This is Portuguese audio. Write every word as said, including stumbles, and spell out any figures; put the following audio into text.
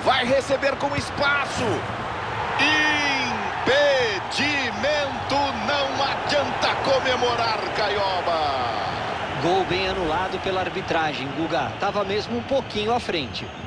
Vai receber com espaço. Impedimento. Não adianta comemorar, Caioba. Gol bem anulado pela arbitragem, Guga. Tava mesmo um pouquinho à frente.